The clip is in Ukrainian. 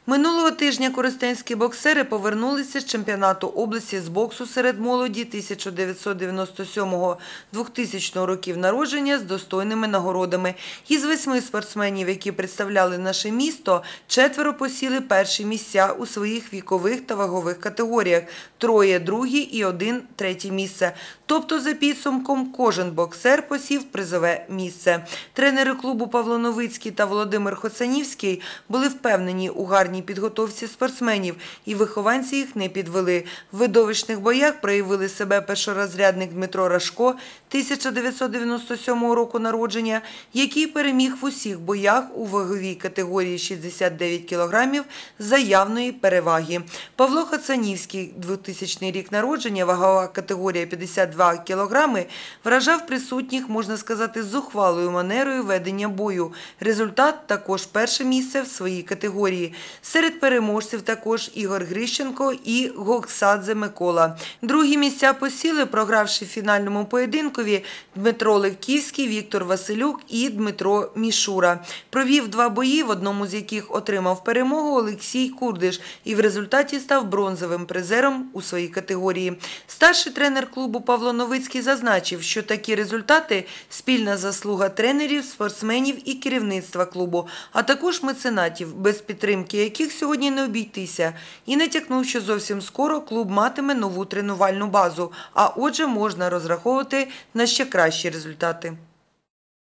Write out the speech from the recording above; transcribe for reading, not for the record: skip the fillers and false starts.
Минулого тижня коростенські боксери повернулися з чемпіонату області з боксу серед молоді 1997-2000 років народження з достойними нагородами. Із 8 спортсменів, які представляли наше місто, 4 посіли перші місця у своїх вікових та вагових категоріях, 3 – другі і 1 – третє місце. Тобто, за підсумком, кожен боксер посів призове місце. Тренери клубу Павло Новицький та Володимир Хоцанівський були впевнені у гарній підготовці спортсменів, і вихованці їх не підвели. В видовищних боях проявили себе першорозрядник Дмитро Рашко, 1997 року народження, який переміг в усіх боях у ваговій категорії 69 кг за явної переваги. Павло Хоцанівський, 2000 рік народження, вагова категорія 52 кг, вражав присутніх, можна сказати, зухвалою манерою ведення бою. Результат – також перше місце в своїй категорії. Серед переможців також Ігор Грищенко і Гоксадзе Микола. Другі місця посіли, програвши в фінальному поєдинкові, Дмитро Левківський, Віктор Василюк і Дмитро Мішура. Провів 2 бої, в одному з яких отримав перемогу Олексій Курдиш і в результаті став бронзовим призером у своїй категорії. Старший тренер клубу Павло Новицький зазначив, що такі результати – спільна заслуга тренерів, спортсменів і керівництва клубу, а також меценатів, без підтримки яких сьогодні не обійтися, і натякнув, що зовсім скоро клуб матиме нову тренувальну базу, а отже можна розраховувати на ще кращі результати.